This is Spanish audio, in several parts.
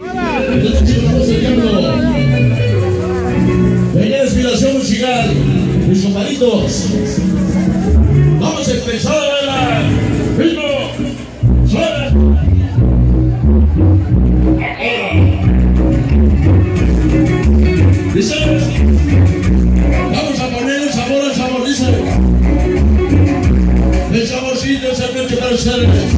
Pequeña inspiración musical, mis compadritos. Vamos a empezar a bailar. ¡Ritmo! ¡Suena! Ahora. Dice. Vamos a poner el sabor al sabor, dice. El saborcito es el que para ustedes.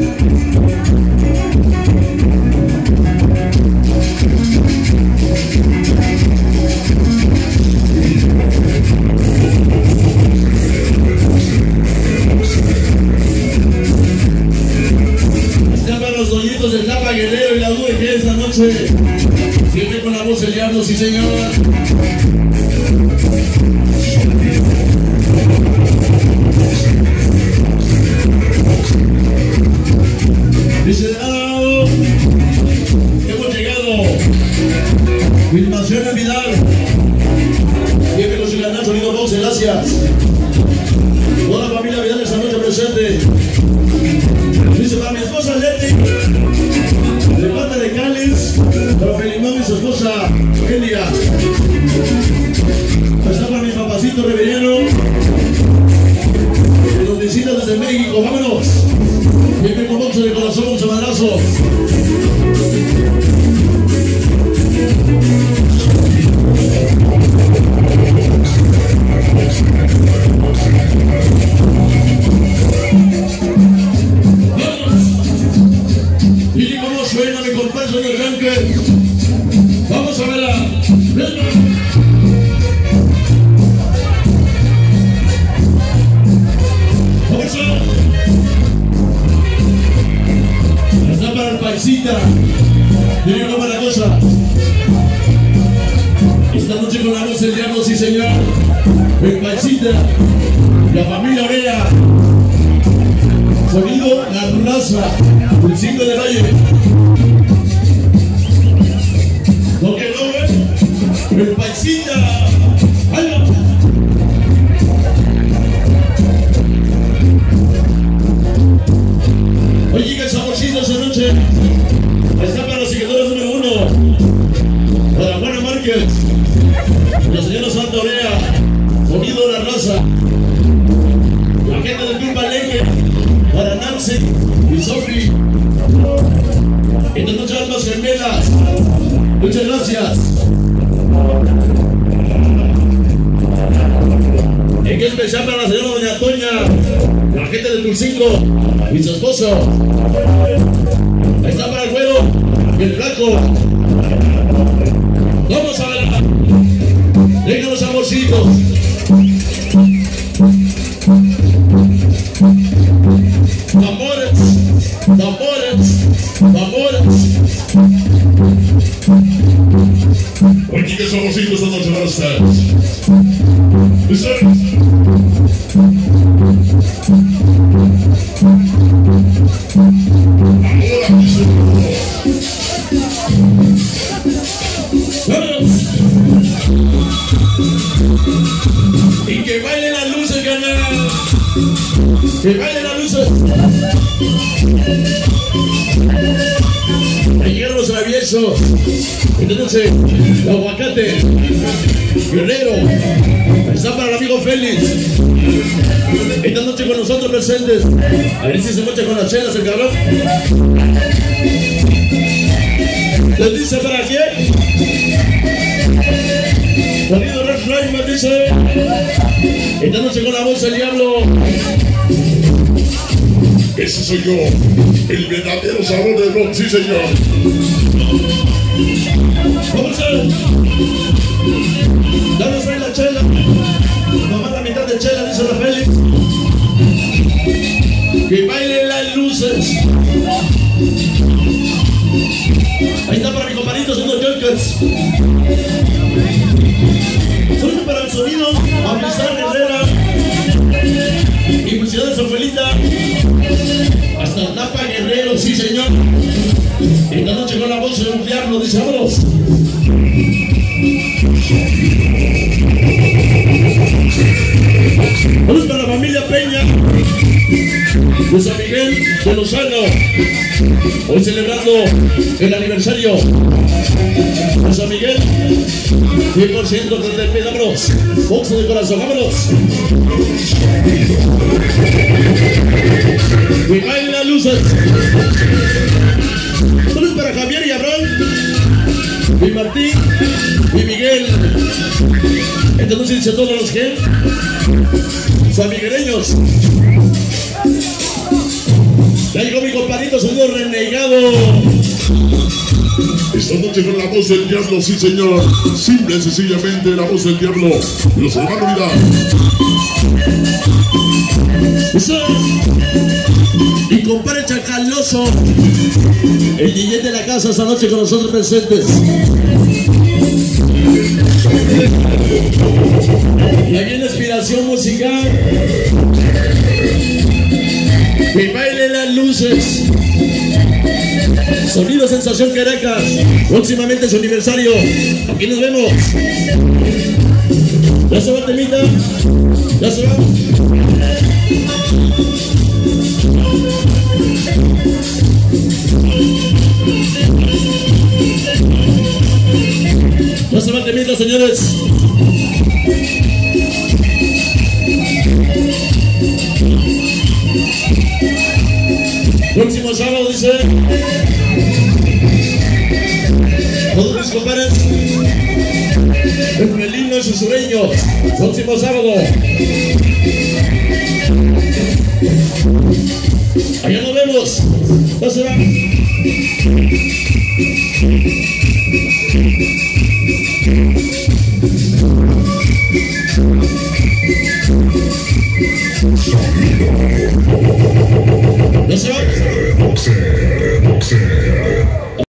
Los doñitos del Tapa Guerrero y la Due que esta noche siempre con la voz del diablo, sí señor. Dice de lado, hemos llegado. Filmación en Vidal. Siempre con su canal Sonido Box, gracias. Toda la familia Vidal esta noche presente. Dice para mi esposa Leti, de parte de Cáliz, para Felimón y su esposa Elia. Está para mi papacito Reveriano, que nos visita desde México. Vámonos. Siempre con boxe de corazón, mucho madrazo. Suena mi compadre de Ranker. Vamos a verla. Vamos a. Está para el paisita. Miren cómo la cosa. Esta noche con la voz del diablo, sí señor. El paisita. La familia Orea. Sonido La Raza. El 5 de Valle. Lo que no ve, el paisita. ¡Hala! Oye, que el saborcito esta noche está para los seguidores número 1. Para Juana Márquez, la señora Santa Orea, Sonido La Raza. La gente del Club Palenque, para Nancy y Sophie. Esta noche almas gemelas. Muchas gracias. En qué especial para la señora Doña Toña, la gente de Tulcingo y su esposo. Ahí está para el güero y el flaco. Vamos a ver. Vengan los amorcitos. Tambores, tambores, tambores. Oye, que saborcitos esta noche van a estar. Y que bailen las luces, carnal. Que bailen las luces. Ahí llegaron los traviesos. Entonces, el aguacate, Guerrero, está para el amigo Félix. Esta noche con nosotros presentes. A ver si se mocha con las chelas el cabrón. ¿Les dice para quién? Sonido Red Rayman dice. Esta noche con la voz del diablo. Ese soy yo, el verdadero sabor del rock, sí señor. Vamos a ver. Danos ahí la chela. Nomás la mitad de chela, dice la Félix. Que bailen las luces. Ahí está para mi compadrito haciendo Junkers. Solo para el sonido, Amistad Herrera. Y felicidades a Ofelita. Hasta Tapa Guerrero, sí señor. Esta noche con la voz de un diablo, dice vámonos. Vamos para la familia Peña. de San Miguel de Lozano, hoy celebrando el aniversario de San Miguel, 100% de pie, vámonos, boxeo de corazón, vámonos. Y baila luces. Saludos para Javier y Abraham, y Martín, y Miguel. Entonces dice a todos los que son migueleños. Ya llegó mi compadrito, sonido renegado. Esta noche con la voz del diablo, sí señor. Simple y sencillamente la voz del diablo. Los hermanos Vidal. Y compadre Chacaloso, el DJ de la casa esta noche con nosotros presentes. Y aquí en inspiración musical. Que baile las luces. Sonido Sensación Caracas. Próximamente su aniversario. Aquí nos vemos. Ya se va el temita. Ya se va. Ya se va el temita, señores. Próximo sábado, dice. Todos mis compadres. El felino y susureño. Próximo sábado. Allá nos vemos. Ya se va.